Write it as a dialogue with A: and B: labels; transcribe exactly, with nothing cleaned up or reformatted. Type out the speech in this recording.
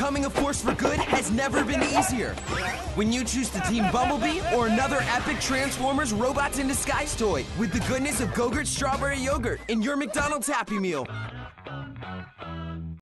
A: becoming a force for good has never been easier. When you choose to Team Bumblebee or another epic Transformers Robots in Disguise toy with the goodness of Go-Gurt Strawberry Yogurt in your McDonald's Happy Meal.